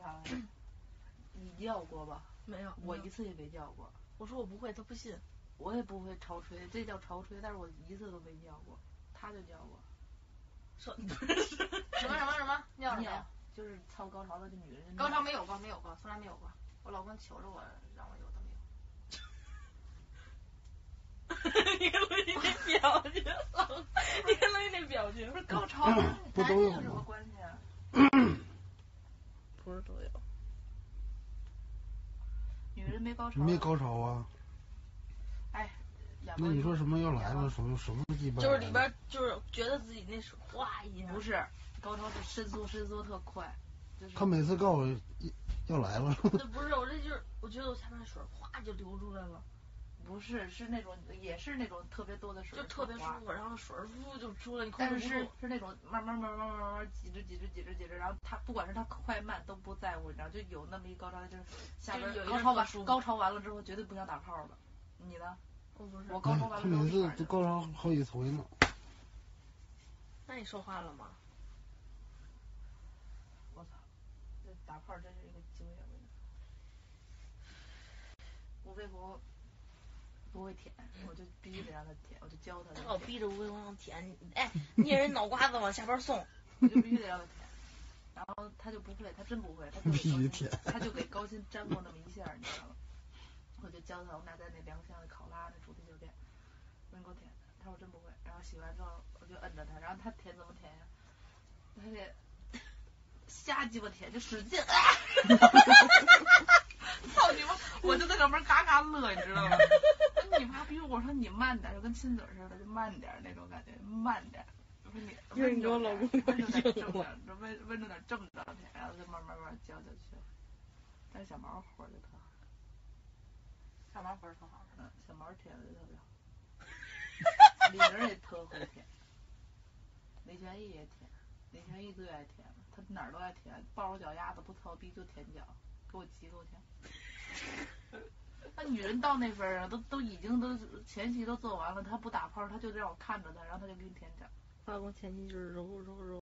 啥玩意儿？你叫过吧？ 没有， 我一次也没叫过。 我说我不会，他不信。 我也不会潮吹，这叫潮吹，但是我一次都没叫过，他就叫过。 说不是什么尿什么呀？ 就是操高潮的这女人。 高潮没有过，从来没有过。我老公求着我让我有的没有。你看录音那表情，你看录音那表情。 不是高潮不都有什么关系啊？ 不是都有。 女人没高潮。 没高潮啊。 哎。 那你说什么要来了？什么鸡巴？ 就是里边就是觉得自己那是哗一下。 不是，高潮是伸缩特快。就是他每次告诉我要来了。 那不是，我这就是我觉得我下边水哗就流出来了。 不是，是那种也是那种特别多的水， 就特别舒服，然后水呜就出来，你控制不住。 但是是那种慢慢挤着，然后他不管是他快慢都不在乎，你知道，就有那么一高潮，就是下边高潮完了之后绝对不想打炮了。你呢？我高潮完了之后。 他每次都高潮好几回呢。 那你说话了吗？ 我操，这打炮真是一个经验。吴飞国不会舔，我就必须得让他舔，我就教他。 他老逼着吴飞国让舔，哎，捏人脑瓜子往下边送， 我就必须得让他舔。然后他就不会，他真不会，他必须舔， 他就给高鑫沾过那么一下，你知道吗？我就教他，我们俩在那良乡的考拉那主题酒店，我说你给我舔，他说我真不会。然后洗完之后我就摁着他，然后他舔怎么舔呀？他得瞎鸡巴舔，就使劲。操你妈！我就在旁边嘎嘎乐，你知道吗？你妈逼！我说你慢点，就跟亲嘴似的，就慢点那种感觉，慢点。我说你温柔点，温柔点这么着舔，然后就慢慢教去。但是小毛活就特好。 小毛活特好。 小毛舔的就特别好。李宁也特会舔，李玄义也舔，李玄义最爱舔了，他哪儿都爱舔，抱着脚丫子不操逼就舔脚，给我急够呛。那女人到那份上，都已经前期都做完了，她不打炮，她就让我看着她，然后她就给你舔脚。 老公前期就是揉。